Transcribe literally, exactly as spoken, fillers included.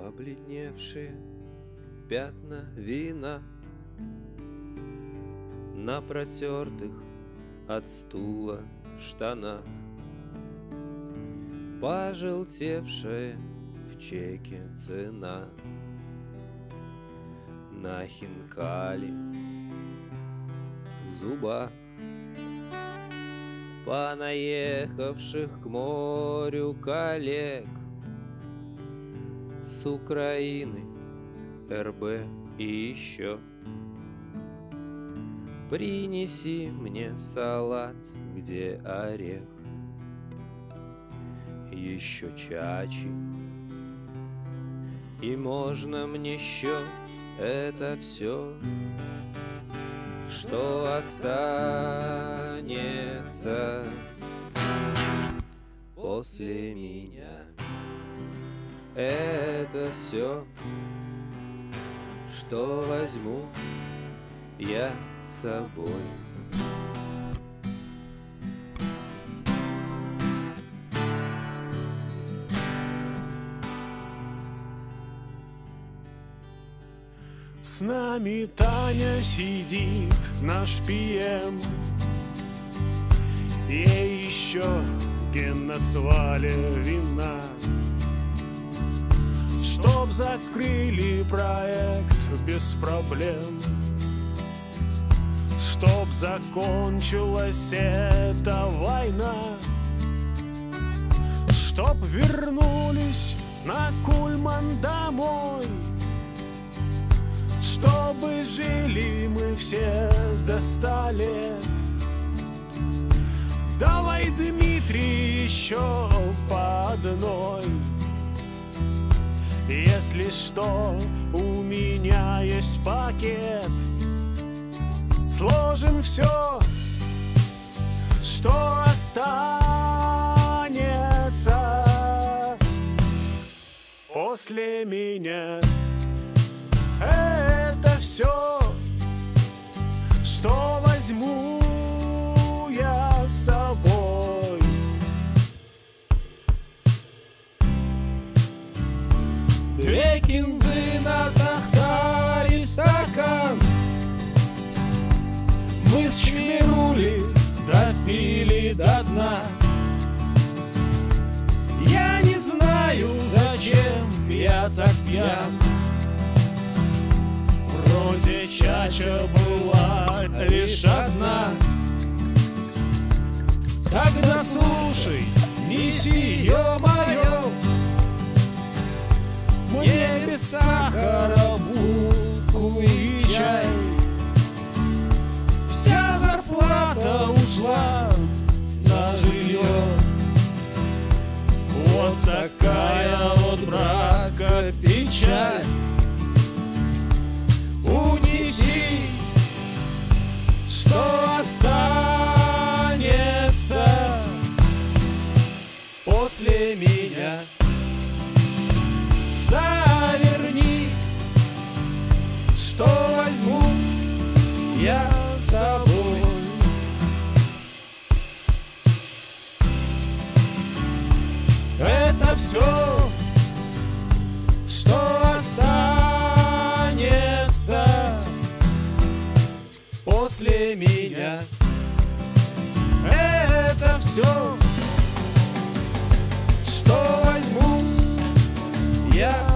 Побледневшие пятна вина на протертых от стула штанах, пожелтевшая в чеке цена на хинкали в зубах, понаехавших к морю коллег с Украины, эр бэ и еще. Принеси мне салат, где орех, еще чачи, и можно мне счет. Это все, что останется после меня. Это все, что возьму я с собой. С нами Таня сидит, наш пи эм. Ей еще ген на свале вина, чтоб закрыли проект без проблем, чтоб закончилась эта война, чтоб вернулись на Кульман домой, чтобы жили мы все до ста лет. Давай, Дмитрий, еще по одной. Если что, у меня есть пакет. Сложим все, что останется после меня. Это все, что возьму я с собой. Две кинзы на тахтаре стакан, мы с чмирули допили до дна. Я не знаю, зачем я так пьян. Вроде чача была лишь одна. Тогда слушай, неси, ё-моё, мне без сахара булку и чай. Вся зарплата ушла на жилье. Вот такая вот, братка, печаль. Унеси, что останется после меня. Заверни, что возьму я с собой. Это все, что останется после меня. Это все, что возьму я